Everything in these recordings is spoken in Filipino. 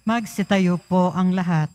Magsitayo po ang lahat.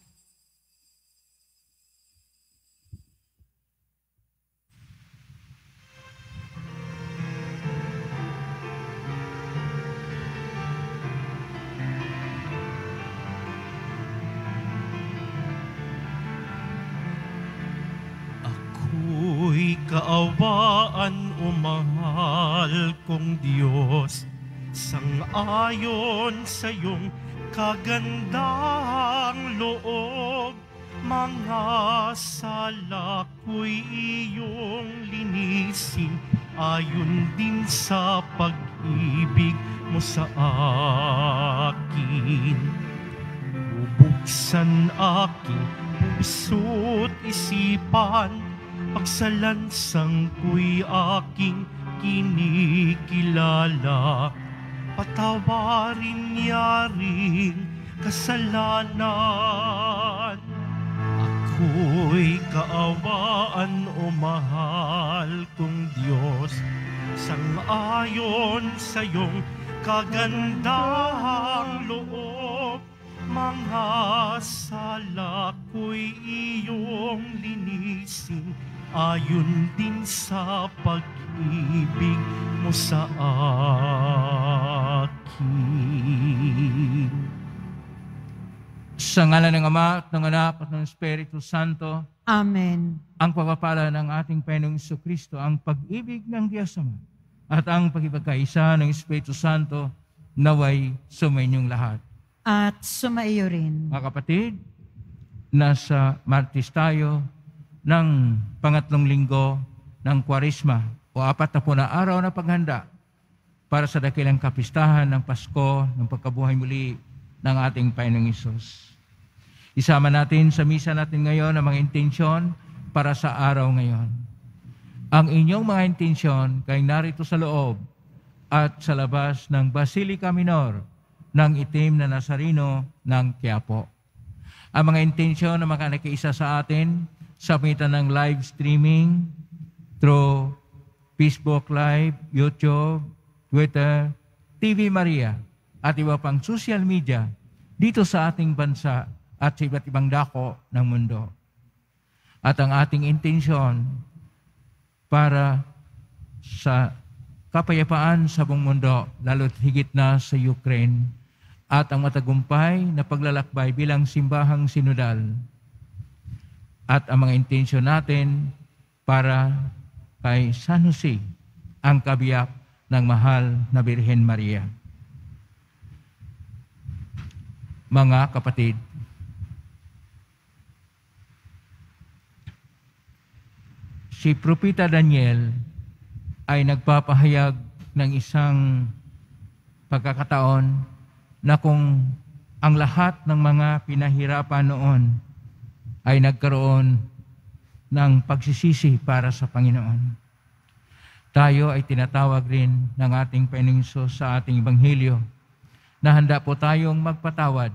Ako'y kaawaan o mahal kong Diyos, sang-ayon sa iyong kagandahang loob, mga sala ko'y iyong linisin, ayon din sa pag-ibig mo sa akin. Bubuksan aking puso't isipan, pagsalansang ko'y aking kinikilala. Patawarin niya rin kasalanan. Ako'y kaawaan o mahal kong Diyos, sang-ayon sa iyong kagandahang loob, mga sala ko'y iyong linisin, ayon din sa pag-ibig mo sa akin. Sa ngalan ng Ama at ng Anak at ng Espiritu Santo, Amen. ang pagpapala ng ating Panginoong Jesucristo, ang pag-ibig ng Diyos Ama, at ang pagkipagkaisa ng Espiritu Santo, naway sumainyong lahat. At sumaiyo rin. Mga kapatid, nasa Martes tayo ng pangatlong linggo ng Kwaresma o 40 na araw na paghanda para sa dakilang kapistahan ng Pasko ng pagkabuhay muli ng ating Panginoong Hesus. Isama natin sa misa natin ngayon ang mga intensyon para sa araw ngayon. Ang inyong mga intensyon kay narito sa loob at sa labas ng Basilica Minor ng Itim na Nazareno ng Quiapo. Ang mga intensyon na makanakiisa sa atin sa pamitan ng live streaming through Facebook Live, YouTube, Twitter, TV Maria, at iba pang social media dito sa ating bansa at sa iba't ibang dako ng mundo. At ang ating intensyon para sa kapayapaan sa buong mundo, lalo't higit na sa Ukraine, at ang matagumpay na paglalakbay bilang simbahang sinodal, at ang mga intensyon natin para kay San Jose, ang kabiyak ng mahal na Birhen Maria. Mga kapatid, si Propeta Daniel ay nagpapahayag ng isang pagkakataon na kung ang lahat ng mga pinahirapan noon ay nagkaroon ng pagsisisi para sa Panginoon, tayo ay tinatawag rin ng ating Panginoong Hesus sa ating Ebanghelyo na handa po tayong magpatawad.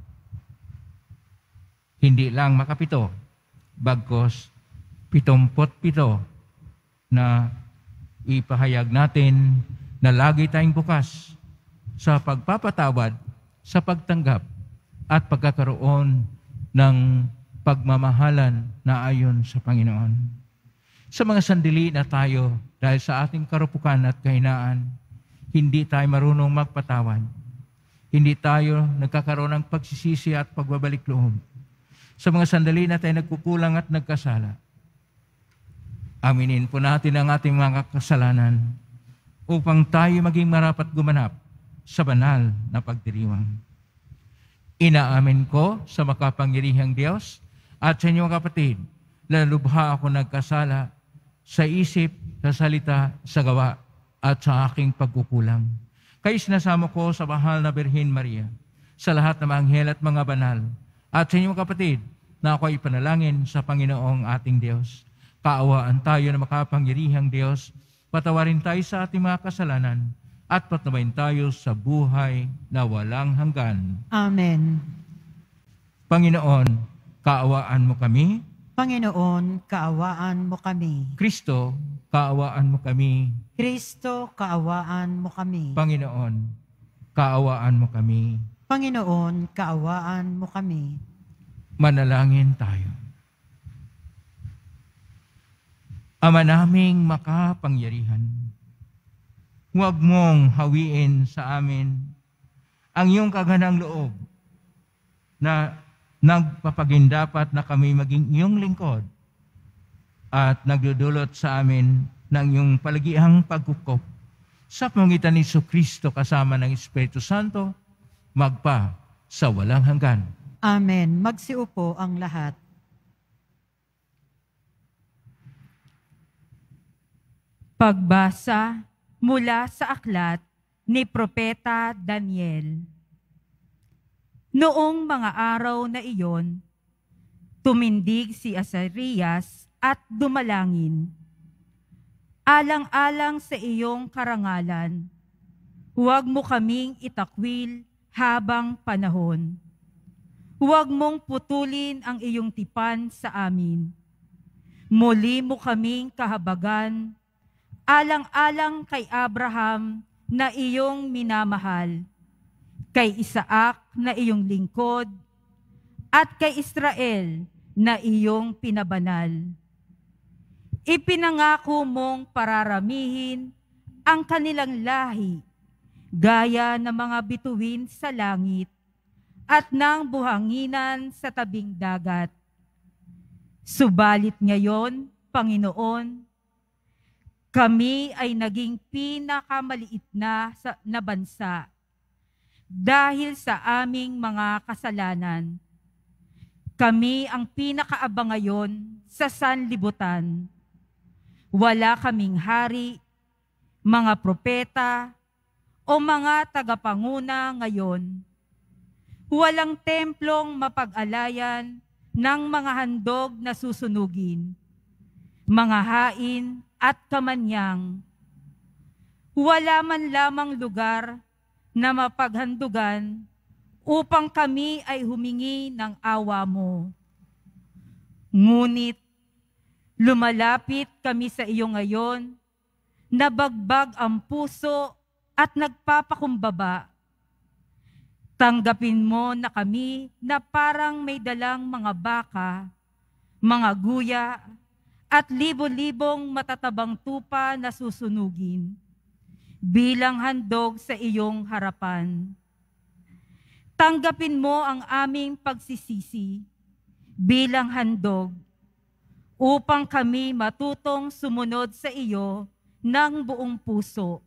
Hindi lang makapito, bagkos 77 na ipahayag natin na lagi tayong bukas sa pagpapatawad, sa pagtanggap at pagkakaroon ng pagmamahalan na ayon sa Panginoon. Sa mga sandali na tayo, dahil sa ating karupukan at kahinaan, hindi tayo marunong magpatawad. Hindi tayo nagkakaroon ng pagsisisi at pagbabalik loob. Sa mga sandali na tayo nagkukulang at nagkasala, aminin po natin ang ating mga kasalanan upang tayo maging marapat gumanap sa banal na pagdiriwang. Inaamin ko sa makapangyarihang Diyos at sa inyong kapatid na lubha ako nagkasala sa isip, sa salita, sa gawa at sa aking pagkukulang. Kaya sinasamo ko sa mahal na Birhen Maria, sa lahat ng mga anghel at mga banal, at sa inyong kapatid na ako ay panalangin sa Panginoong ating Diyos. Kaawaan tayo na makapangyarihang Diyos, patawarin tayo sa ating mga kasalanan, at patnubayan tayo sa buhay na walang hanggan. Amen. Panginoon, kaawaan mo kami. Panginoon, kaawaan mo kami. Kristo, kaawaan mo kami. Kristo, kaawaan mo kami. Panginoon, kaawaan mo kami. Panginoon, kaawaan mo kami. Manalangin tayo. Ama naming makapangyarihan, huwag mong hawiin sa amin ang iyong kaganang loob na nagpapagindapat na kami maging iyong lingkod at nagdudulot sa amin ng iyong palagihang pagkukop sa pamamagitan ni Jesucristo kasama ng Espiritu Santo, magpa sa walang hanggan. Amen. Magsiupo ang lahat. Pagbasa mula sa aklat ni Propeta Daniel. Noong mga araw na iyon, tumindig si Azarias at dumalangin. Alang-alang sa iyong karangalan, huwag mo kaming itakwil habang panahon. Huwag mong putulin ang iyong tipan sa amin. Muli mo kaming kahabagan, alang-alang kay Abraham na iyong minamahal, kay Isaac na iyong lingkod, at kay Israel na iyong pinabanal. Ipinangako mong pararamihin ang kanilang lahi, gaya ng mga bituin sa langit at ng buhanginan sa tabing dagat. Subalit ngayon, Panginoon, kami ay naging pinakamaliit na bansa dahil sa aming mga kasalanan. Kami ang pinakaabang ngayon sa sanlibutan. Wala kaming hari, mga propeta, o mga tagapanguna ngayon. Walang templong mapag-alayan ng mga handog na susunugin, mga hain at kamanyang. Wala man lamang lugar na mapaghandugan upang kami ay humingi ng awa mo. Ngunit lumalapit kami sa iyo ngayon, nabagbag ang puso at nagpapakumbaba. Tanggapin mo na kami na parang may dalang mga baka, mga guya, at libo-libong matatabang tupa na susunugin bilang handog sa iyong harapan. Tanggapin mo ang aming pagsisisi bilang handog upang kami matutong sumunod sa iyo ng buong puso.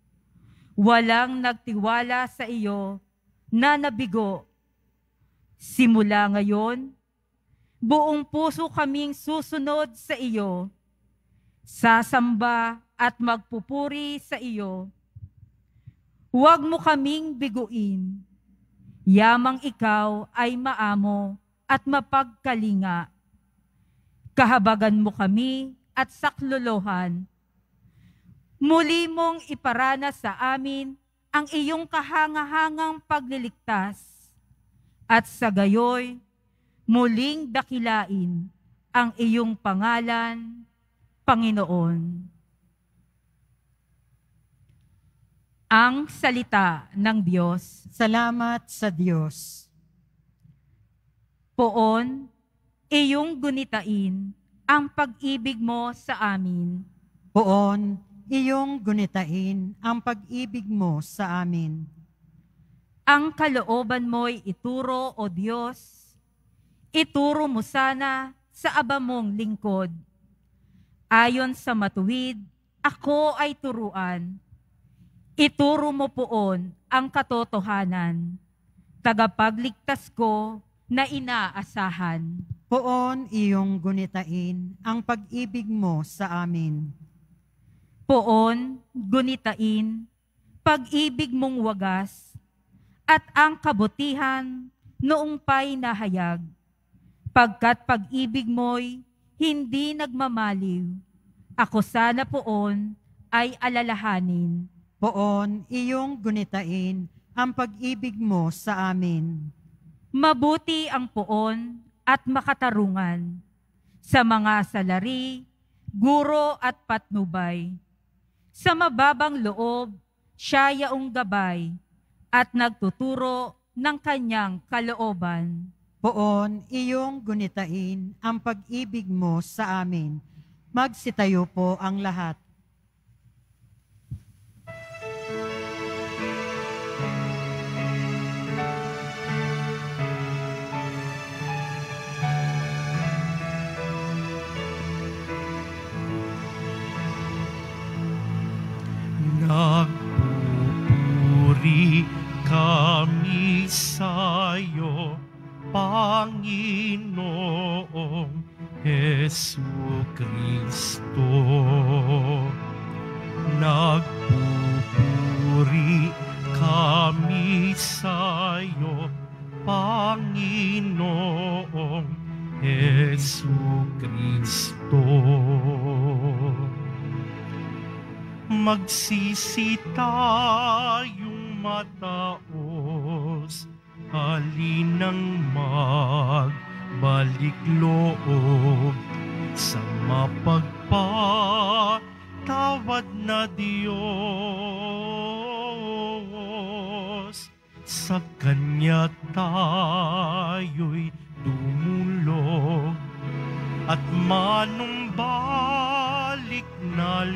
Walang nagtiwala sa iyo na nabigo. Simula ngayon, buong puso kaming susunod sa iyo, sasamba at magpupuri sa iyo. Huwag mo kaming biguin, yamang ikaw ay maamo at mapagkalinga. Kahabagan mo kami at saklolohan. Muli mong iparanas sa amin ang iyong kahangahangang pagliligtas, at sa gayoy, muling dakilain ang iyong pangalan, Panginoon. Ang salita ng Diyos. Salamat sa Diyos. Poon, iyong gunitain ang pag-ibig mo sa amin. Poon, iyong gunitain ang pag-ibig mo sa amin. Ang kalooban mo'y ituro, O Diyos. Ituro mo sana sa aba mong lingkod. Ayon sa matuwid, ako ay turuan. Ituro mo poon ang katotohanan, tagapagligtas ko na inaasahan. Poon, iyong gunitain ang pag-ibig mo sa amin. Poon, gunitain, pag-ibig mong wagas, at ang kabutihan noong pa'y nahayag. Pagkat pag-ibig mo'y hindi nagmamaliw, ako sana poon ay alalahanin. Poon, iyong gunitain ang pag-ibig mo sa amin. Mabuti ang poon at makatarungan sa mga salari, guro at patnubay. Sa mababang loob, siya yaong gabay at nagtuturo ng kanyang kalooban. Poon iyong gunitain ang pag-ibig mo sa amin. Magsitayo po ang lahat. Nagpupuri kami sa'yo, Panginoong Jesucristo. Nagpupuri kami sa'yo, Panginoong Jesucristo. Magsisi tayong mataos, halinang magbalik loob sa mapagpatawad na Diyos. Sa Kanya tayo'y tumulog at manumbalik na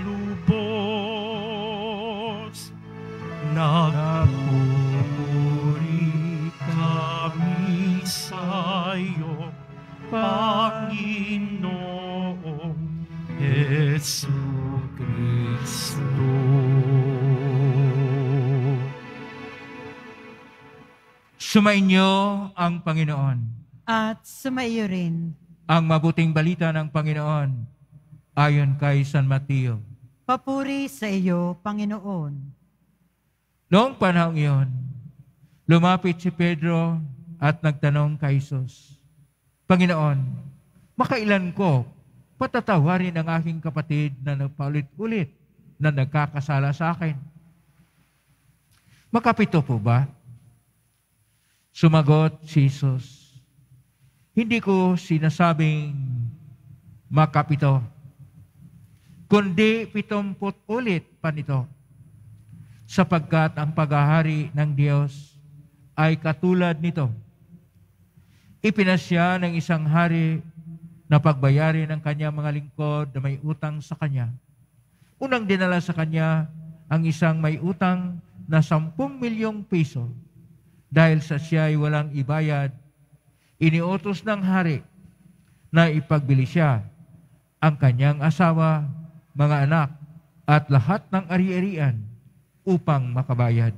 lubos. Nagpupuri kami sa'yo, Panginoong Jesucristo. Sumainyo ang Panginoon. At sumaiyo rin. Ang mabuting balita ng Panginoon ayon kay San Mateo. Papuri sa iyo, Panginoon. Noong panahong iyon, lumapit si Pedro at nagtanong kay Jesus, Panginoon, makailan ko patatawarin ang aking kapatid na nagpaulit-ulit na nagkakasala sa akin? Makapito po ba? Sumagot si Jesus, hindi ko sinasabing makapito, kundi 70 ulit pa nito, sapagkat ang paghahari ng Diyos ay katulad nito. Ipinasya ng isang hari na pagbayarin ang kanyang mga lingkod na may utang sa kanya. Unang dinala sa kanya ang isang may utang na 10 milyong piso. Dahil sa siya ay walang ibayad, iniutos ng hari na ipagbili siya ang kanyang asawa, mga anak, at lahat ng ari-arian upang makabayad.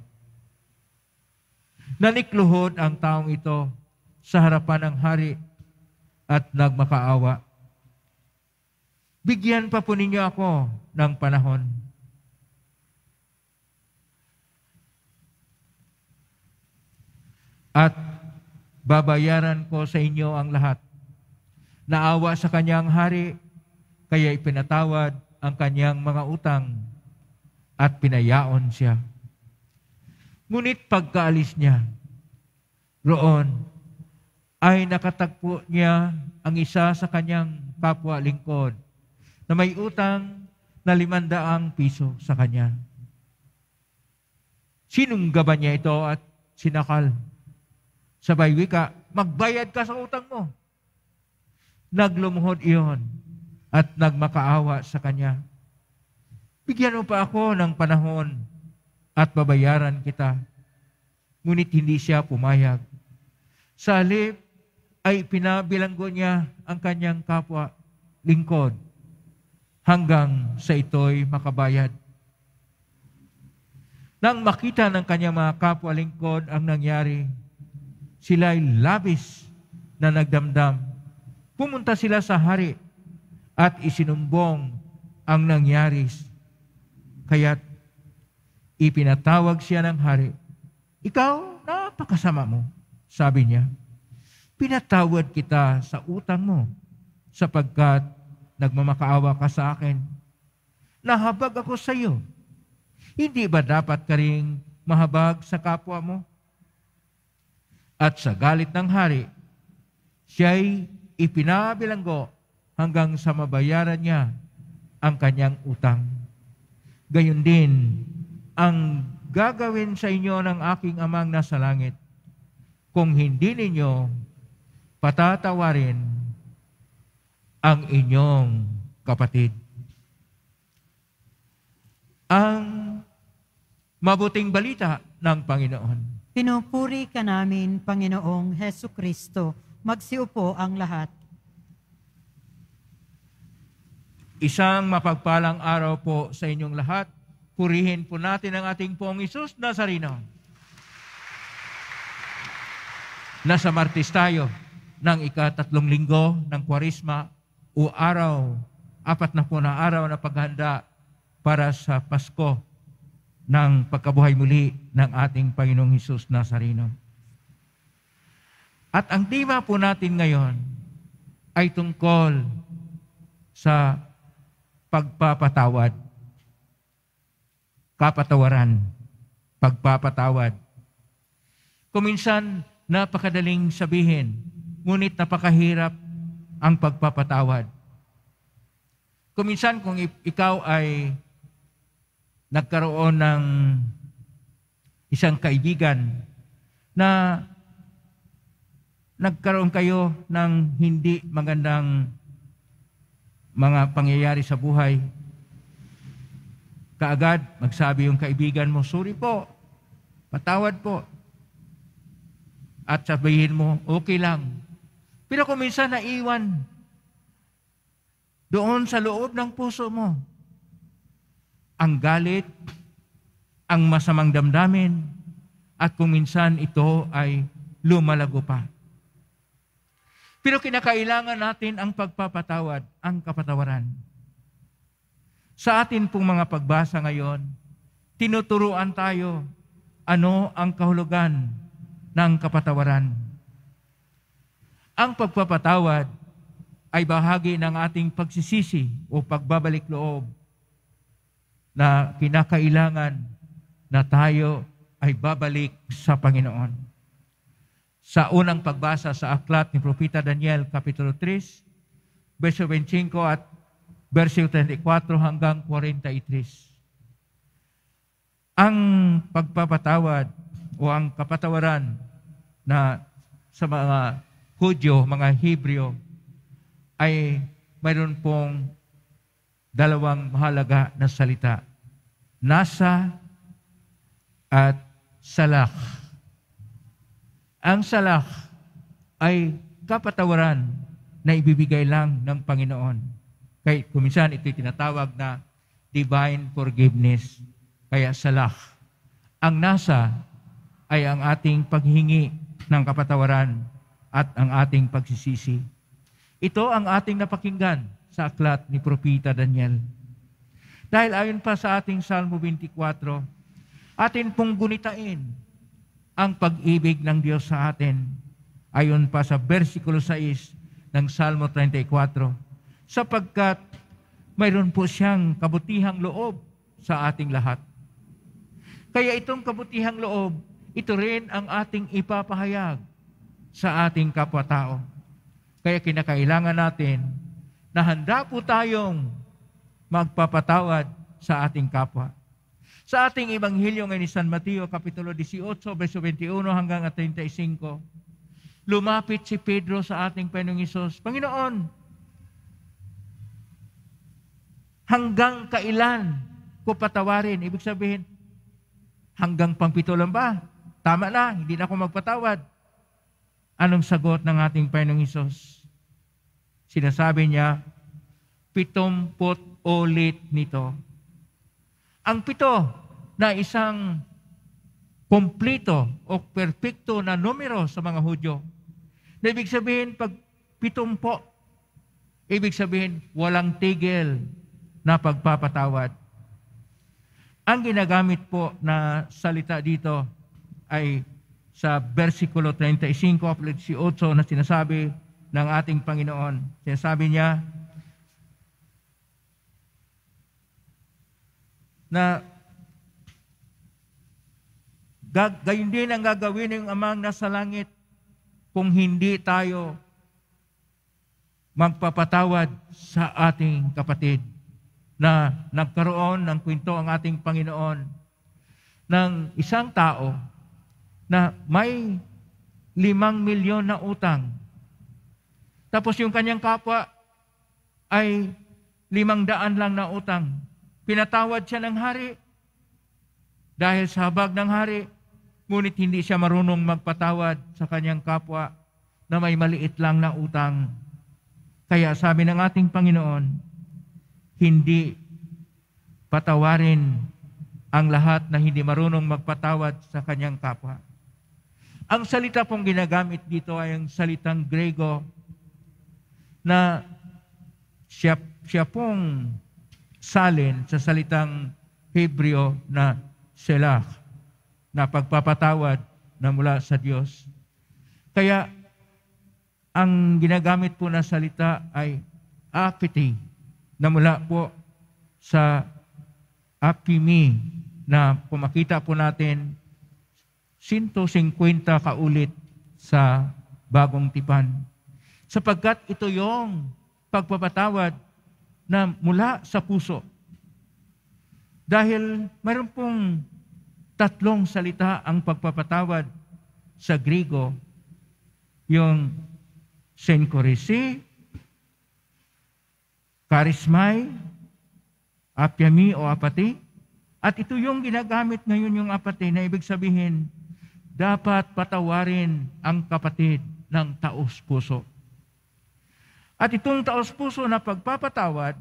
Nanikluhod ang taong ito sa harapan ng hari at nagmakaawa. Bigyan pa po ninyo ako ng panahon. At babayaran ko sa inyo ang lahat. Naawa sa kanyang hari, kaya ipinatawad ang kanyang mga utang at pinayaon siya. Ngunit pagkaalis niya, roon ay nakatagpo niya ang isa sa kanyang kapwa lingkod na may utang na 500 piso sa kanya. Sinunggaban niya ito at sinakal. Sabay wika, magbayad ka sa utang mo. Naglumuhod iyon at nagmakaawa sa kanya. Bigyan mo pa ako ng panahon at babayaran kita. Ngunit hindi siya pumayag. Sa halip ay pinabilanggo niya ang kanyang kapwa lingkod hanggang sa ito'y makabayad. Nang makita ng kanyang mga kapwa lingkod ang nangyari, sila'y labis na nagdamdam. Pumunta sila sa hari at isinumbong ang nangyari. Kaya't ipinatawag siya ng hari. Ikaw, napakasama mo, sabi niya. Pinatawad kita sa utang mo sapagkat nagmamakaawa ka sa akin. Nahabag ako sa iyo. Hindi ba dapat ka ring mahabag sa kapwa mo? At sa galit ng hari, siya'y ipinabilanggo hanggang sa mabayaran niya ang kanyang utang. Gayon din ang gagawin sa inyo ng aking amang nasa langit kung hindi ninyo patatawarin ang inyong kapatid. Ang mabuting balita ng Panginoon. Pinupuri ka namin, Panginoong Hesu Kristo. Magsiupo ang lahat. Isang mapagpalang araw po sa inyong lahat. Purihin po natin ang ating Poong Hesus Nazareno. Nasa Martes tayo ng ika-3 linggo ng Kwaresma o araw, 40 na araw na paghanda para sa Pasko ng pagkabuhay muli ng ating Panginoong Hesus Nazareno. At ang tema po natin ngayon ay tungkol sa pagpapatawad. Kapatawaran, pagpapatawad. Kuminsan, napakadaling sabihin, ngunit napakahirap ang pagpapatawad. Kuminsan, kung ikaw ay nagkaroon ng isang kaibigan na nagkaroon kayo ng hindi magandang mga pangyayari sa buhay, kaagad magsabi yung kaibigan mo, sorry po, patawad po. At sabihin mo, okay lang. Pero kung minsan naiwan doon sa loob ng puso mo, ang galit, ang masamang damdamin, at kung minsan ito ay lumalago pa. Pero kinakailangan natin ang pagpapatawad, ang kapatawaran. Sa atin pong mga pagbasa ngayon, tinuturuan tayo ano ang kahulugan ng kapatawaran. Ang pagpapatawad ay bahagi ng ating pagsisisi o pagbabalik loob na kinakailangan na tayo ay babalik sa Panginoon. Sa unang pagbasa sa aklat ni Propeta Daniel, Kapitulo 3, verso 25 at verso 34 hanggang 43. Ang pagpapatawad o ang kapatawaran na sa mga Hudyo, mga Hebreo, ay mayroon pong dalawang mahalaga na salita. Nasa at salak. Ang salak ay kapatawaran na ibibigay lang ng Panginoon. Kaya kuminsan ito'y tinatawag na divine forgiveness. Kaya salak. Ang nasa ay ang ating paghingi ng kapatawaran at ang ating pagsisisi. Ito ang ating napakinggan sa aklat ni Propeta Daniel. Dahil ayon pa sa ating Salmo 24, atin pong gunitain ang pag-ibig ng Diyos sa atin. Ayon pa sa versikulo 6 ng Salmo 34, sapagkat mayroon po siyang kabutihang loob sa ating lahat. Kaya itong kabutihang loob, ito rin ang ating ipapahayag sa ating kapwa-tao. Kaya kinakailangan natin na handa po tayong magpapatawad sa ating kapwa. Sa ating Ebanghelyo ngayon ni San Mateo, Kapitulo 18, verso 21 hanggang 35, lumapit si Pedro sa ating Panginoong Hesus, Panginoon, hanggang kailan ko patawarin? Ibig sabihin, hanggang pang-7 lang ba? Tama na, hindi na ako magpatawad. Anong sagot ng ating Panginoong Hesus? Sinasabi niya, 70 ulit nito. Ang 7 na isang kompleto o perpekto na numero sa mga Hudyo. Na ibig sabihin, pag 70, ibig sabihin, walang tigil na pagpapatawad. Ang ginagamit po na salita dito ay sa versikulo 35, 18 na sinasabi ng ating Panginoon. Sinasabi niya na gayon din ang gagawin ng Amang nasa langit kung hindi tayo magpapatawad sa ating kapatid. Na nagkaroon ng kwento ang ating Panginoon ng isang tao na may 5 milyon na utang. Tapos yung kanyang kapwa ay 500 lang na utang. Pinatawad siya ng hari dahil sa habag ng hari, ngunit hindi siya marunong magpatawad sa kanyang kapwa na may maliit lang na utang. Kaya sabi ng ating Panginoon, hindi patawarin ang lahat na hindi marunong magpatawad sa kanyang kapwa. Ang salita pong ginagamit dito ay ang salitang Grego na siya pong salin sa salitang Hebreo na selah, na pagpapatawad na mula sa Diyos. Kaya ang ginagamit po na salita ay apathy, na mula po sa apimi, na pumakita po natin 150 kaulit sa Bagong Tipan. Sapagkat ito yung pagpapatawad na mula sa puso. Dahil mayroon pong 3 salita ang pagpapatawad sa Grego, yung senkorisi, karismai, apyami o apati. At ito yung ginagamit ngayon yung apati na ibig sabihin, dapat patawarin ang kapatid ng taos-puso. At itong taos-puso na pagpapatawad,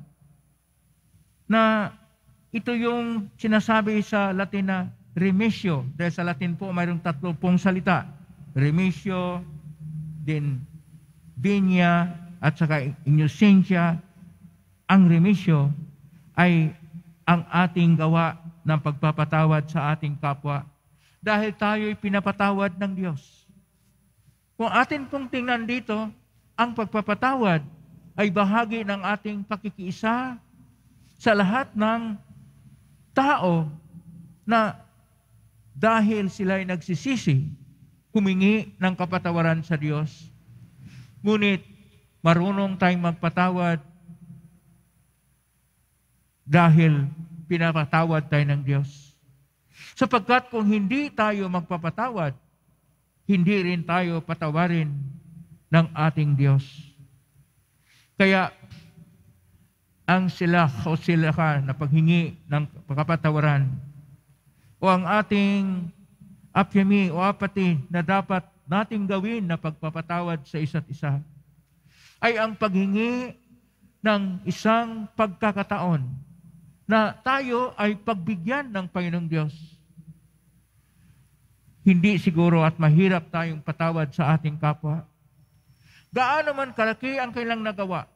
na ito yung sinasabi sa Latin na remissio. Dahil sa Latin po, mayroong 3 salita. Remissio, din venia, at saka innocentia. Ang remissio ay ang ating gawa ng pagpapatawad sa ating kapwa. Dahil tayo'y pinapatawad ng Diyos. Kung atin pong tingnan dito, ang pagpapatawad ay bahagi ng ating pakikiisa sa lahat ng tao na dahil sila ay nagsisisi, humingi ng kapatawaran sa Diyos. Ngunit marunong tayong magpatawad dahil pinapatawad tayo ng Diyos. Sapagkat kung hindi tayo magpapatawad, hindi rin tayo patawarin ng ating Diyos. Kaya ang sila o sila ka na paghingi ng kapatawaran o ang ating apyami o apati na dapat nating gawin na pagpapatawad sa isa't isa ay ang paghingi ng isang pagkakataon na tayo ay pagbigyan ng Panginoong Diyos. Hindi siguro at mahirap tayong patawad sa ating kapwa. Gaano man kalaki ang kailang nagawa,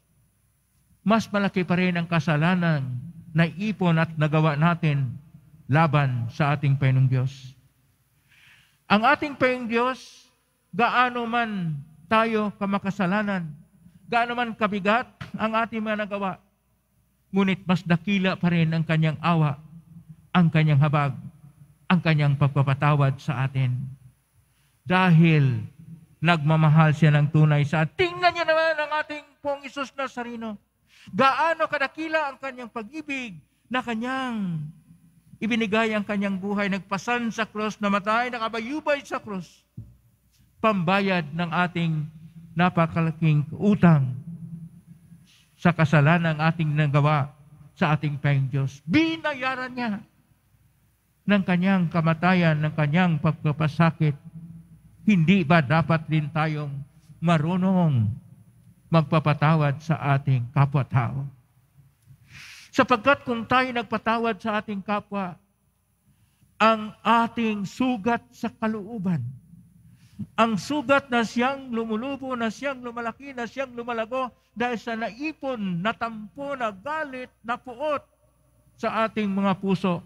mas malaki pa rin ang kasalanan na ipon at nagawa natin laban sa ating Panginoong Diyos. Ang ating Panginoong Diyos, gaano man tayo kamakasalanan, gaano man kabigat ang ating mga nagawa, ngunit mas dakila pa rin ang kanyang awa, ang kanyang habag, ang kanyang pagpapatawad sa atin. Dahil nagmamahal siya ng tunay sa atin. Tingnan niyo naman ang ating pong Isus Nazareno. Gaano kadakila ang kanyang pag-ibig na kanyang ibinigay ang kanyang buhay, nagpasan sa krus, namatay, nakabayubay sa krus. Pambayad ng ating napakalaking utang sa kasalanan ng ating nagawa sa ating Panginoong Diyos. Binayaran niya ng kanyang kamatayan, ng kanyang pagpapasakit. Hindi ba dapat din tayong marunong magpapatawad sa ating kapwa-tao? Sapagkat kung tayo nagpatawad sa ating kapwa, ang ating sugat sa kalooban, ang sugat na siyang lumulubo, na siyang lumalaki, na siyang lumalago dahil sa naipon, natampo, na galit, na puot sa ating mga puso,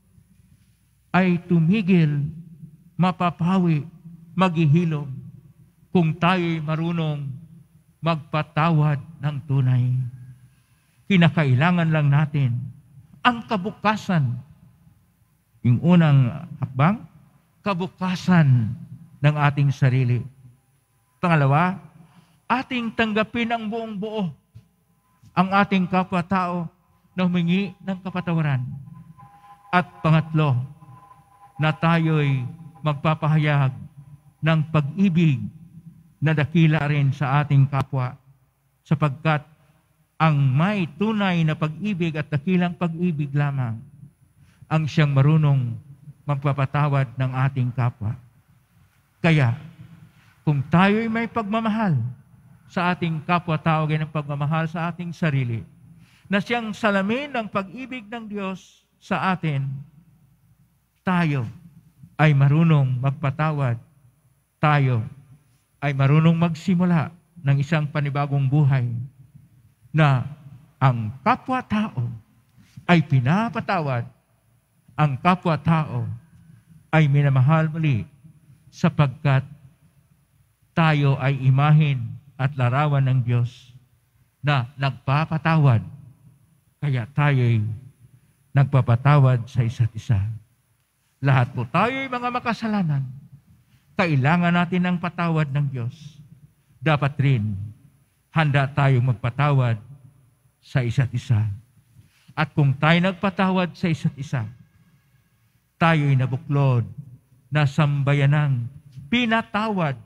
ay tumigil, mapapawi, maghihilom kung tayo'y marunong magpatawad ng tunay. Kinakailangan lang natin ang kabukasan. Yung unang hakbang, kabukasan ng ating sarili. Pangalawa, ating tanggapin ang buong buo ang ating kapwa-tao na humingi ng kapatawaran. At pangatlo, na tayo'y magpapahayag ng pag-ibig na dakila rin sa ating kapwa, sapagkat ang may tunay na pag-ibig at dakilang pag-ibig lamang ang siyang marunong magpapatawad ng ating kapwa. Kaya, kung tayo'y may pagmamahal sa ating kapwa-tao, ganyan ang pagmamahal sa ating sarili, na siyang salamin ng pag-ibig ng Diyos sa atin, tayo ay marunong magpatawad, tayo ay marunong magsimula ng isang panibagong buhay na ang kapwa-tao ay pinapatawad, ang kapwa-tao ay minamahal muli sapagkat tayo ay imahin at larawan ng Diyos na nagpapatawad. Kaya tayo'y nagpapatawad sa isa't isa. Lahat po tayo'y mga makasalanan. Kailangan natin ng patawad ng Diyos. Dapat rin handa tayong magpatawad sa isa't isa. At kung tayo nagpatawad sa isa't isa, tayo'y nabuklod na sambayanang pinatawad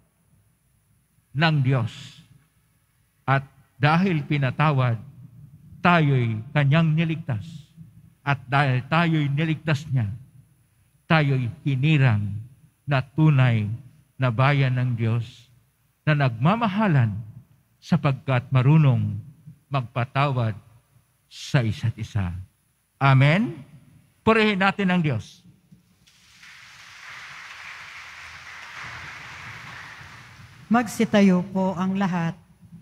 ng Diyos. At dahil pinatawad, tayo'y kanyang niligtas. At dahil tayo'y niligtas niya, tayo'y hinirang na tunay na bayan ng Diyos na nagmamahalan sapagkat marunong magpatawad sa isa't isa. Amen? Purihin natin ang Diyos. Magsitayo po ang lahat.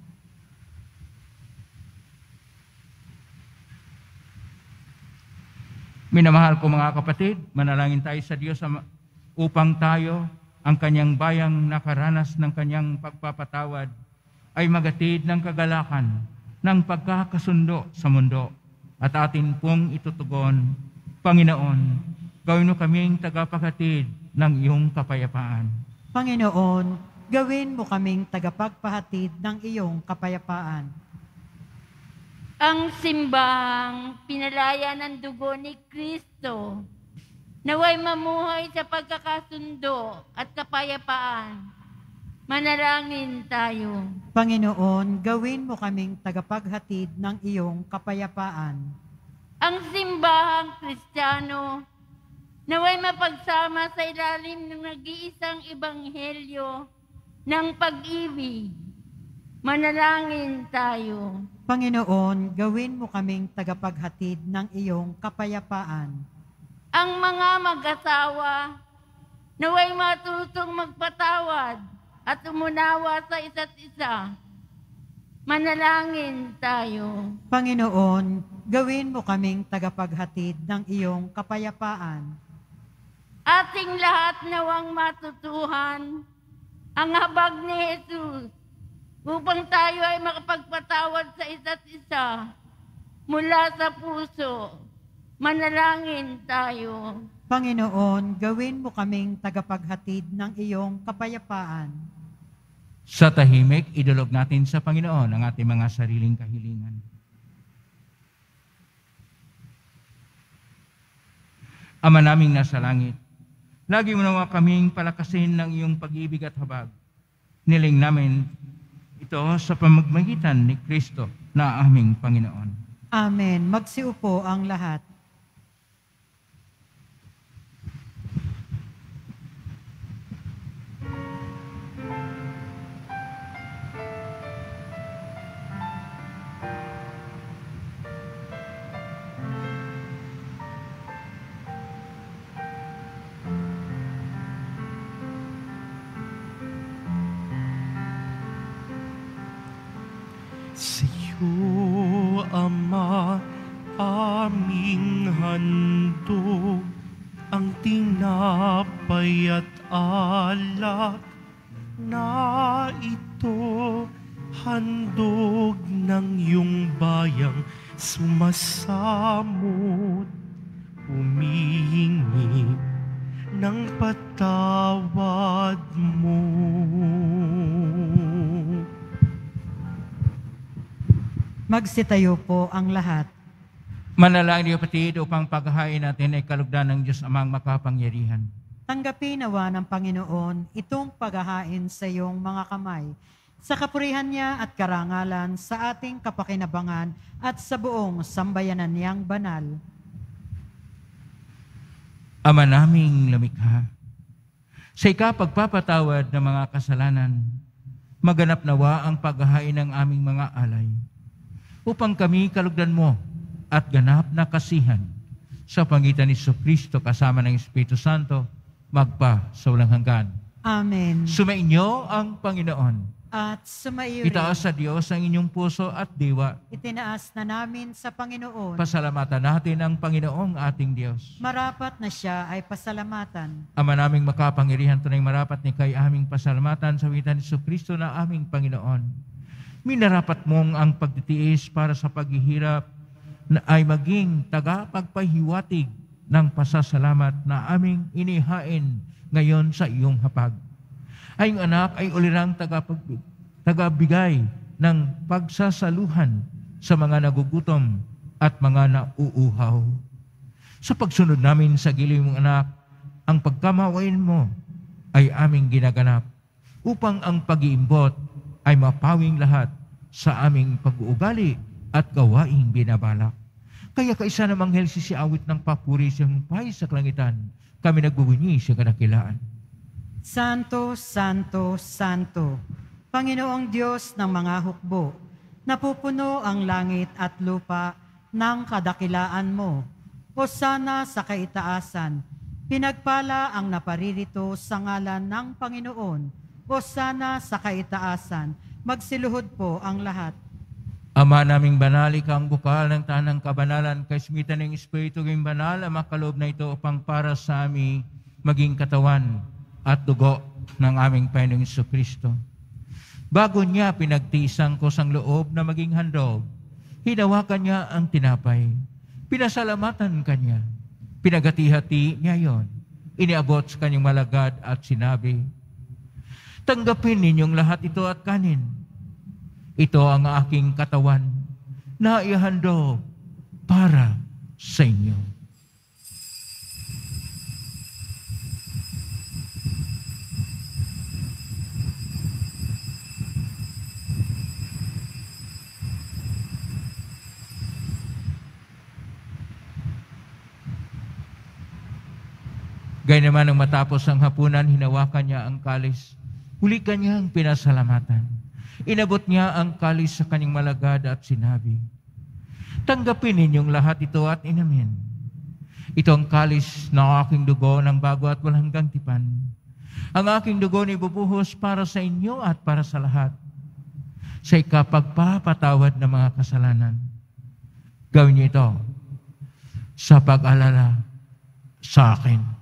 Minamahal ko mga kapatid, manalangin tayo sa Diyos upang tayo, ang kanyang bayang nakaranas ng kanyang pagpapatawad, ay magatid ng kagalakan ng pagkakasundo sa mundo. At atin pong itutugon, Panginoon, gawin mo kaming tagapaghatid ng iyong kapayapaan. Panginoon, gawin mo kaming tagapagpahatid ng iyong kapayapaan. Ang simbang pinalaya ng dugo ni Kristo, naway mamuhay sa pagkakasundo at kapayapaan. Manalangin tayo. Panginoon, gawin mo kaming tagapaghatid ng iyong kapayapaan. Ang simbahang Kristiyano, naway mapagsama sa ilalim ng nag-iisang ebanghelyo ng pag-ibig. Manalangin tayo. Panginoon, gawin mo kaming tagapaghatid ng iyong kapayapaan. Ang mga mag-asawa, naway matutong magpatawad at umunawa sa isa't isa. Manalangin tayo. Panginoon, gawin mo kaming tagapaghatid ng iyong kapayapaan. Ating lahat nawang matutuhan ang habag ni Jesus upang tayo ay makapagpatawad sa isa't isa mula sa puso. Manalangin tayo. Panginoon, gawin mo kaming tagapaghatid ng iyong kapayapaan. Sa tahimik, idulog natin sa Panginoon ang ating mga sariling kahilingan. Ama naming nasa langit, lagi mo naman kaming palakasin ng iyong pag-ibig at habag. Niling namin ito sa pamamagitan ni Kristo na aming Panginoon. Amen. Magsiupo ang lahat. Sa'yo, Ama, aming handog, ang tinapay at alak na ito, handog ng iyong bayang sumasamot, humihingi ng patawad mo. Magsitayo po ang lahat. Manalangin niyo kapatid upang paghahain natin ay kalugdan ng Diyos amang makapangyarihan. Tanggapin nawa ng Panginoon itong paghahain sa iyong mga kamay, sa kapurihan niya at karangalan sa ating kapakinabangan at sa buong sambayanan niyang banal. Ama naming lumikha, sa ikapagpapatawad ng mga kasalanan, maganap nawa ang paghahain ng aming mga alay, upang kami kalugdan mo at ganap na kasihan sa pangitan ni Jesucristo kasama ng Espiritu Santo, magpa sa walang hanggan. Amen. Sumainyo ang Panginoon. At sumaiyo rin. Itaas sa Diyos ang inyong puso at diwa. Itinaas na namin sa Panginoon. Pasalamatan natin ang Panginoong ating Diyos. Marapat na siya ay pasalamatan. Ama naming makapangyarihan, tunay marapat ni kay aming pasalamatan sa witan ni Jesucristo na aming Panginoon. Minarapat mong ang pagtitiis para sa paghihirap na ay maging tagapagpahiwatig ng pasasalamat na aming inihain ngayon sa iyong hapag. Ay ang anak ay ulirang tagabigay ng pagsasaluhan sa mga nagugutom at mga nauuhaw. Sa pagsunod namin sa giliw mong anak, ang pagkamawain mo ay aming ginaganap upang ang pag-iimbot ay mapawing lahat sa aming pag-uugali at gawaing binabalak. Kaya kaisa ng manghel sisiawit ng papuri siyang pay sa kalangitan, kami nagbubunyi sa kadakilaan. Santo, Santo, Santo, Panginoong Diyos ng mga hukbo, napupuno ang langit at lupa ng kadakilaan mo. Hosana sa kaitaasan, pinagpala ang naparirito sa ngalan ng Panginoon. Hosana sa kaitaasan, magsiluhod po ang lahat. Ama naming banal, ikaw ang bukal ng tanang kabanalan, kaismitan ng Espiritu ng banal, ang makaloob na ito upang para sa amin maging katawan at dugo ng aming Panginoong Jesucristo. Bago niya pinagtiisang ko sang loob na maging handog, hinawakan niya ang tinapay, pinasalamatan kanya, pinagati-hati niya yon, iniabot sa kanyang malagad at sinabi, tanggapin ninyong lahat ito at kanin. Ito ang aking katawan na ihandog para sa inyo. Gaya naman nang matapos ang hapunan, hinawakan niya ang kalis. Huli kanya ang pinasalamatan. Inabot niya ang kalis sa kanyang malagad at sinabi, tanggapin ninyong lahat ito at inamin. Ito ang kalis ng aking dugo ng bago at walang hanggang tipan. Ang aking dugo na ibubuhos para sa inyo at para sa lahat, sa ikapagpapatawad ng mga kasalanan. Gawin niyo ito sa pag-alala sa akin.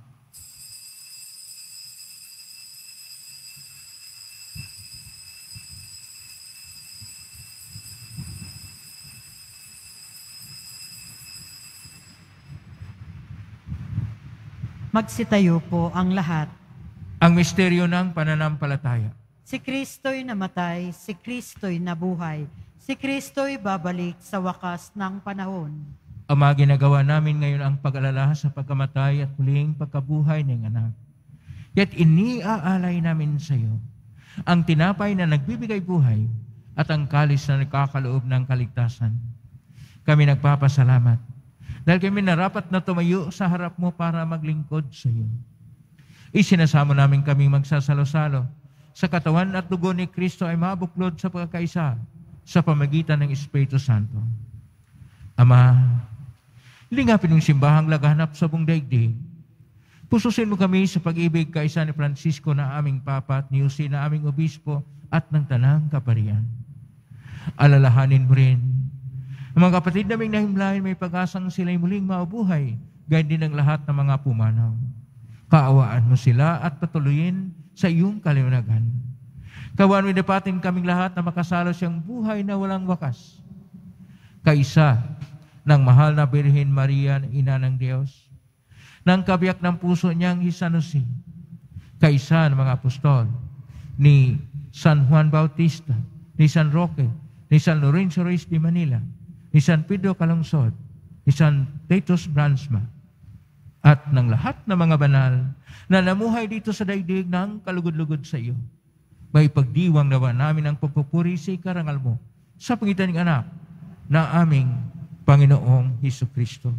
Magsitayo po ang lahat. Ang misteryo ng pananampalataya. Si Kristo'y namatay, si Kristo'y nabuhay, si Kristo'y babalik sa wakas ng panahon. Ama, ginagawa namin ngayon ang pag-alala sa pagkamatay at muling pagkabuhay ng anak. Yet iniaalay namin sa iyo ang tinapay na nagbibigay buhay at ang kalis na nagkakaloob ng kaligtasan. Kami nagpapasalamat dahil kami narapat na tumayo sa harap mo para maglingkod sa iyo. Isinasamo namin kaming magsasalo-salo sa katawan at dugo ni Kristo ay mabuklod sa pagkakaisa sa pamagitan ng Espiritu Santo. Ama, lingapin yung simbahang laganap sa buong daigdig. Pususin mo kami sa pag-ibig kaisa ni Francisco na aming Papa at ni Jose na aming Obispo at ng Tanang Kaparian. Alalahanin mo rin ang mga kapatid naming nahimlayan, may pag-asang sila'y muling maubuhay, gayon din ang lahat ng mga pumanaw. Kaawaan mo sila at patuloyin sa iyong kaliwanagan. Kawaan mo dapatin kaming lahat na makasalo siyang buhay na walang wakas. Kaisa ng mahal na Birhen Maria, Ina ng Diyos, ng kabiyak ng puso niyang San Jose, kaisa ng mga apostol, ni San Juan Bautista, ni San Roque, ni San Lorenzo Reyes de Manila, ni San Pedro Calungsod, ni San Titus Bransma, at ng lahat ng mga banal na namuhay dito sa daigdig ng kalugod-lugod sa iyo. May pagdiwang nawa namin ang pagpupuri sa ikarangal mo sa pangitan ng anak na aming Panginoong Hesukristo.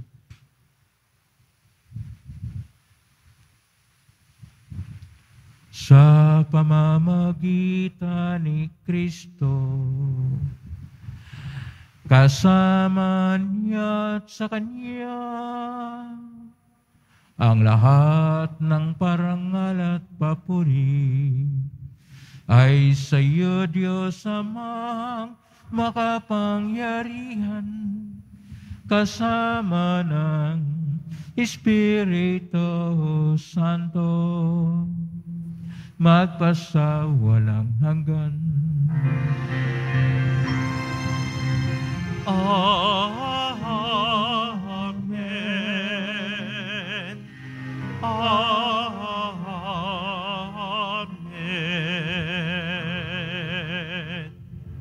Sa pamamagitan ni Kristo, kasama niya at sa Kanya, ang lahat ng parangal at papuri ay sa iyo, Diyos Amang makapangyarihan, kasama ng Espiritu Santo, magpasawalang hanggan. Amen. Amen.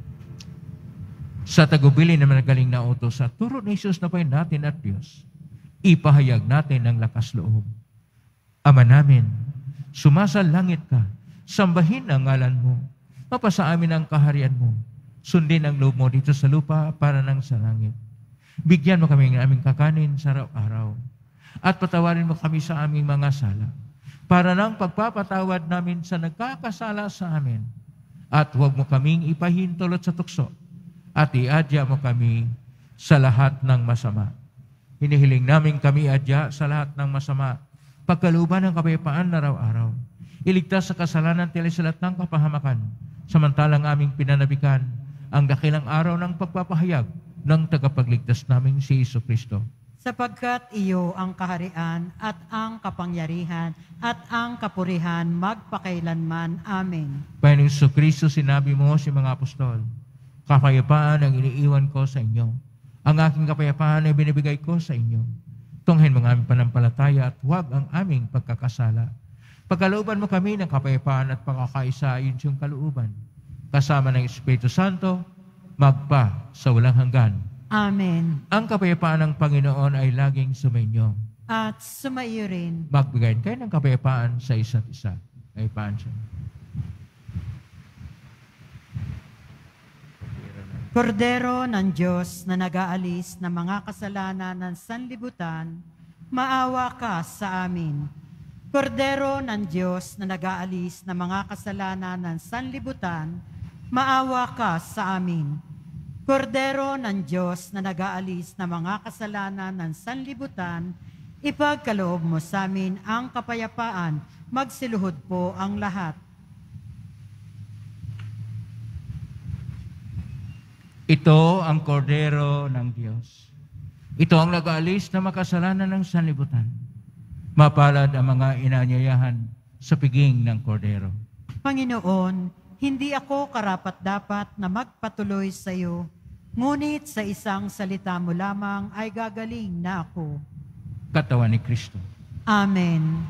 Sa tagubili na magaling na utos sa turo ni Jesus na payin natin at Diyos, ipahayag natin ang lakas loob. Ama namin, sumasalangit ka, sambahin ang ngalan mo, mapasa amin ang kaharian mo, sundin ang loob mo dito sa lupa para nang sa langit. Bigyan mo kami ng aming kakanin sa araw-araw, at patawarin mo kami sa aming mga sala, para nang pagpapatawad namin sa nagkakasala sa amin, at huwag mo kaming ipahintulot sa tukso, at iadya mo kami sa lahat ng masama. Hinihiling namin kami adya sa lahat ng masama, pagkaluban ng kapayapaan na araw-araw. Iligtas sa kasalanan tilisalat ng kapahamakan, samantalang aming pinanabikan ang dakilang araw ng pagpapahayag ng tagapagligtas naming si Jesucristo. Sapagkat iyo ang kaharian at ang kapangyarihan at ang kapurihan magpakailanman. Amen. Panginoong Jesucristo, sinabi mo sa mga apostol, kapayapaan ang iniiwan ko sa inyo. Ang aking kapayapaan ay binibigay ko sa inyo. Tunghin mo ang aming panampalataya at huwag ang aming pagkakasala. Pagkalooban mo kami ng kapayapaan at pagkakaisa ayon sa iyong kalooban, kasama ng Espiritu Santo, magpa sa walang hanggan. Amen. Ang kapayapaan ng Panginoon ay laging sumainyo. At sumaiyo rin. Magbigay kayo ng kapayapaan sa isa't isa. Kapayapaan siya. Kordero ng Diyos na nag-aalis ng mga kasalanan ng sanlibutan, maawa ka sa amin. Kordero ng Diyos na nag-aalis ng mga kasalanan ng sanlibutan, maawa ka sa amin. Kordero ng Diyos na nag-aalis ng mga kasalanan ng sanlibutan, ipagkaloob mo sa amin ang kapayapaan, magsiluhod po ang lahat. Ito ang kordero ng Diyos. Ito ang nag-aalis na makasalanan ng sanlibutan. Mapalad ang mga inanyayahan sa piging ng kordero. Panginoon, hindi ako karapat-dapat na magpatuloy sa iyo, ngunit sa isang salita mo lamang ay gagaling na ako. Katawan ni Kristo. Amen.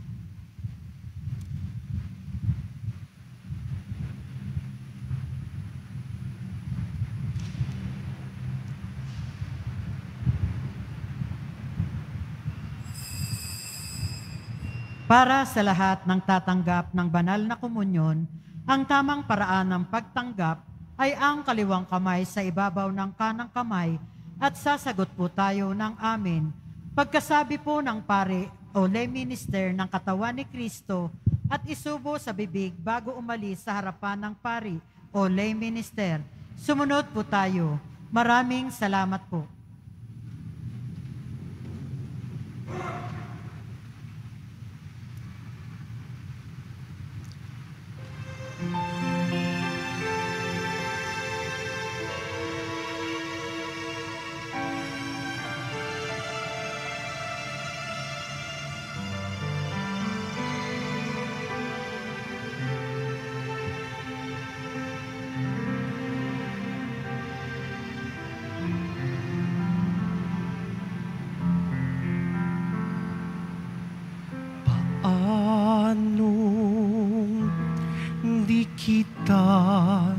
Para sa lahat ng tatanggap ng banal na komunyon, ang tamang paraan ng pagtanggap ay ang kaliwang kamay sa ibabaw ng kanang kamay at sasagot po tayo ng amen. Pagkasabi po ng pare o lay minister ng katawan ni Kristo at isubo sa bibig bago umalis sa harapan ng pari o lay minister, sumunod po tayo. Maraming salamat po. Kita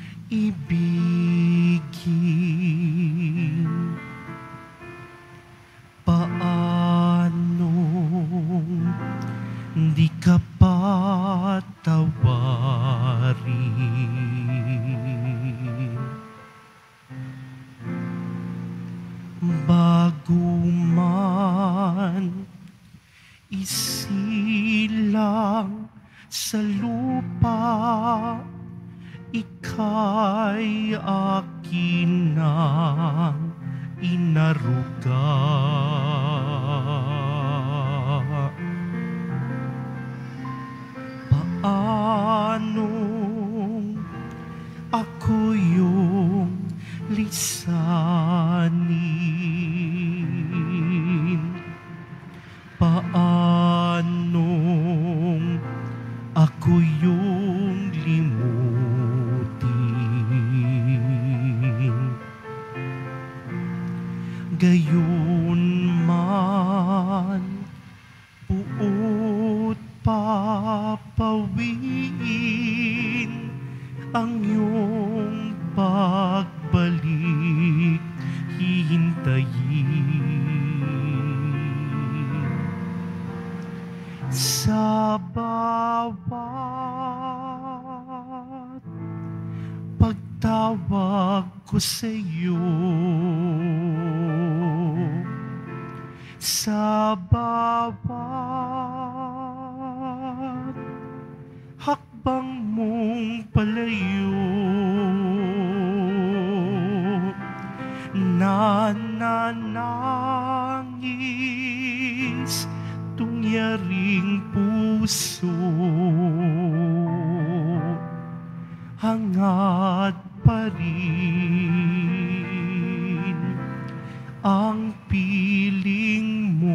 ibigin, paano rin. Bago man isilang sa lupa, ika'y akin ng inaruga. Paanong ako yung lisanin? Paanong ako yung limutin? Gayon man buot papawiin ang iyong pagbalik, hihintayin. Sa bawat pagtawag ko sa iyo, sa bawat hakbang mong palayo, nananangis tungyaring puso, hangad pa rin ang piling mo.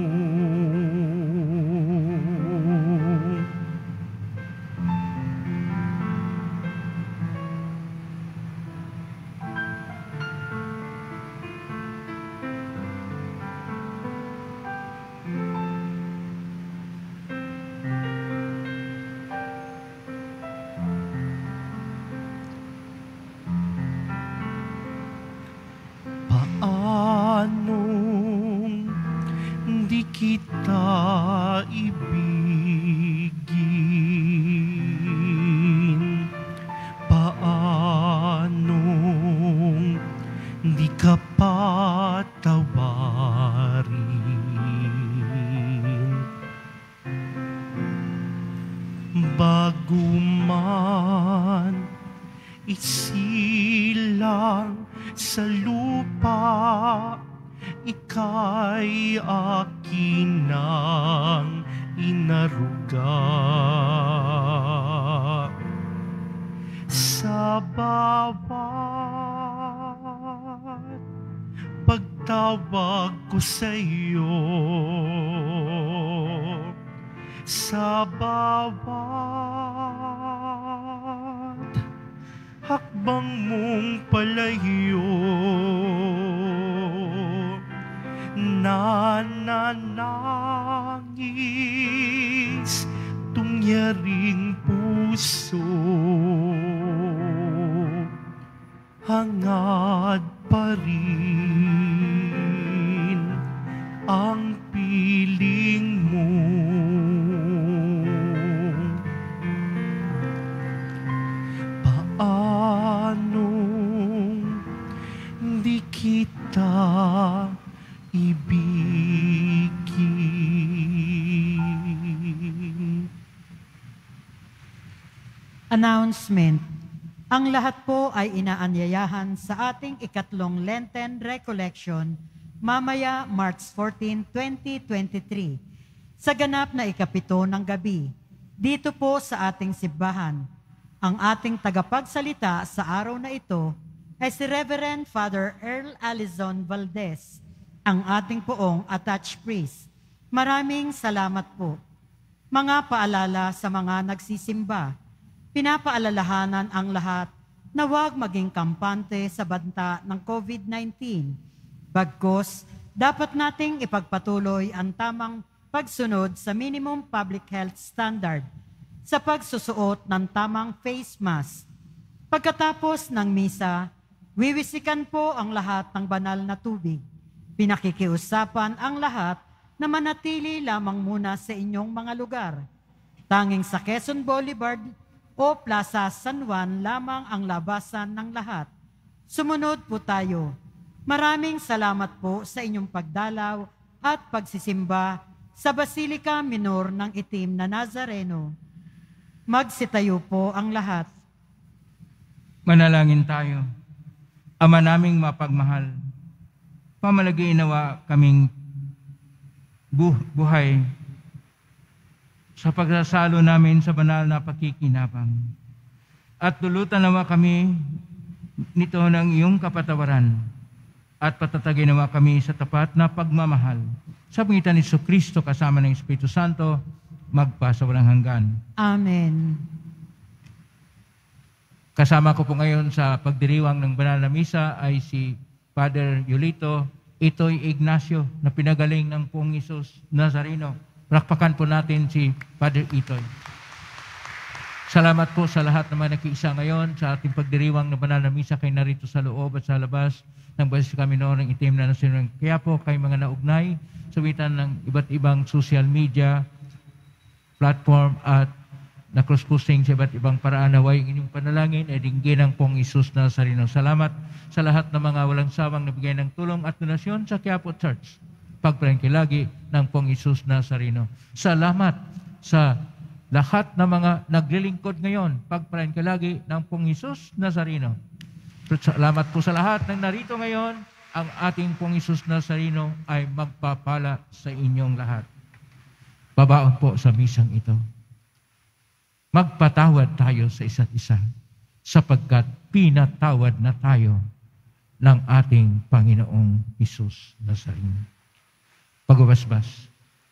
Paanong di kita ibigin? Paanong di ka patawarin? Bago man isilang sa lupa, ika'y akin ng inaruga. Sa bawat pagtawag ko sa iyo, sa bawat hakbang mong palayo, nananangis tungyaring puso, hangad pa rin ang piling mo. Paanong di kita ibigin? Announcement. Ang lahat po ay inaanyayahan sa ating ikatlong Lenten Recollection mamaya March 14, 2023 sa ganap na ikapito ng gabi dito po sa ating simbahan. Ang ating tagapagsalita sa araw na ito ay si Reverend Father Earl Alizon Valdez, ang ating poong attached priest. Maraming salamat po. Mga paalala sa mga nagsisimba, pinapaalalahanan ang lahat na huwag maging kampante sa banta ng COVID-19. Bagkus, dapat nating ipagpatuloy ang tamang pagsunod sa minimum public health standard sa pagsusuot ng tamang face mask. Pagkatapos ng misa, wiwisikan po ang lahat ng banal na tubig. Pinakikiusapan ang lahat na manatili lamang muna sa inyong mga lugar. Tanging sa Quezon Boulevard o Plaza San Juan lamang ang labasan ng lahat. Sumunod po tayo. Maraming salamat po sa inyong pagdalaw at pagsisimba sa Basilika Minor ng Itim na Nazareno. Magsitayo po ang lahat. Manalangin tayo. Ama naming mapagmahal, pamalagi nawa kaming buhay sa pagsasalo namin sa banal na pakikinabang. At dulutan nawa kami nito ng iyong kapatawaran at patatagin nawa kami sa tapat na pagmamahal. Sa pangitan ni Jesucristo kasama ng Espiritu Santo, magpa sa walang hanggan. Amen. Kasama ko po ngayon sa pagdiriwang ng banal na misa ay si Father Yolito Itoy Ignacio na pinagaling ng Poong Isus Nazareno. Rakpakan po natin si Father Itoy. Salamat po sa lahat na mga nakiisa ngayon sa ating pagdiriwang ng banal na misa kay narito sa loob at sa labas ng Basilika Minor ng Itim na Nazareno. Kaya po kay mga naugnay sa witan ng iba't ibang social media platform at na cross-posting sa iba't ibang paraan, naway ang inyong panalangin ay dinggin ng Poong Isus Nazareno. Salamat sa lahat ng mga walang sawang nabigay ng tulong at donasyon sa Quiapo Church. Pagpalangkilagi ng Poong Isus Nazareno. Salamat sa lahat ng mga naglilingkod ngayon. Pagpalangkilagi ng Poong Isus Nazareno. Salamat po sa lahat ng narito ngayon. Ang ating Poong Isus Nazareno ay magpapala sa inyong lahat. Babaon po sa misang ito. Magpatawad tayo sa isa't isa sapagkat pinatawad na tayo ng ating Panginoong Isus Nazareno. Pagbabasbas.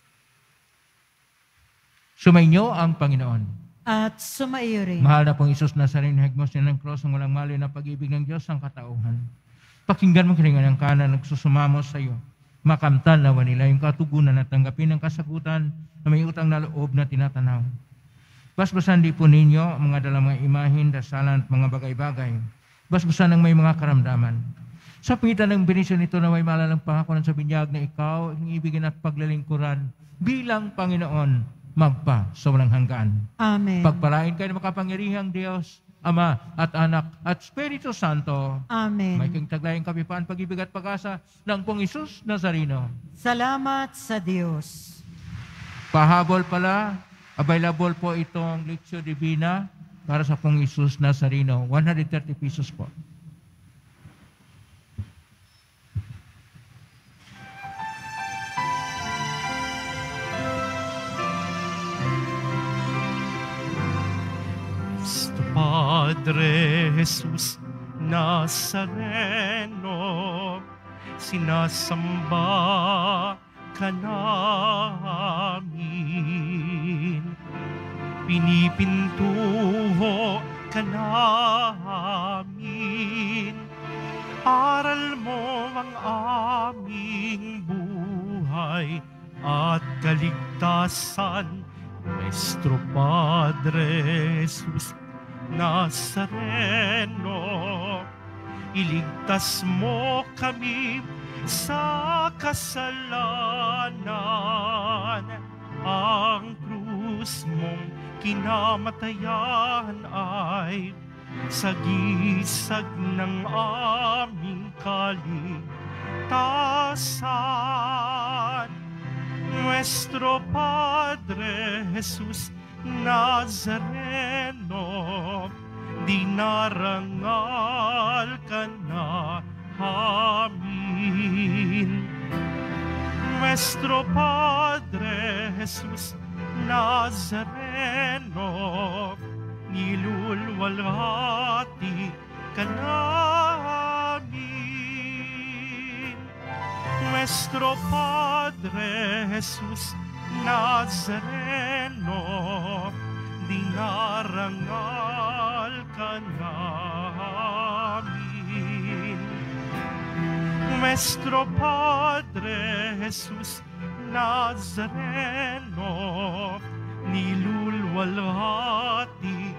Sumainyo ang Panginoon. At sumaiyo rin. Mahal na pong Isus Nazareno, higmos niya ng cross ang walang mali na pag-ibig ng Diyos ang katauhan. Pakinggan mo kiningan ng kanan, nagsusumamos sa iyo. Makamtan nawa nila yung katugunan at tanggapin ang kasagutan na may utang na loob na tinatanaw. Basbasan di po ninyo ang mga dalang mga imahin, dasalan at mga bagay-bagay. Basbasan ng may mga karamdaman. Sa pagitan ng benisyon nito na may malalang pangakuan sa binyag na ikaw ang ibigin at paglalingkuran bilang Panginoon magpa sa walang hanggan. Amen. Pagpalain kayo ng makapangyarihang Diyos, Ama at Anak at Espiritu Santo. Amen. May kintaglayang kapipaan, pag-ibig at pag-asa ng Poong Isus Nazareno. Salamat sa Diyos. Pahabol pala, available po itong Lectio Divina para sa Poong Isus Nazareno. 130 pesos po. Padre Jesus Nazareno, sinasamba ka namin. Pinipintuho ka namin. Aral mo ang aming buhay at kaligtasan. Nuestro Padre Jesus Nazareno, iligtas mo kami sa kasalanan. Ang krus mong kinamatayan ay sagisag ng aming kaligtasan. Nuestro Padre Jesus Nazareno, dinarangal ka na amin. Nuestro Padre Jesus Nazareno, nilulwalhati ka namin. Nuestro Padre Jesus Nazareno, dinarangal ka namin. Nuestro Padre Jesus Nazareno, nilulwalhati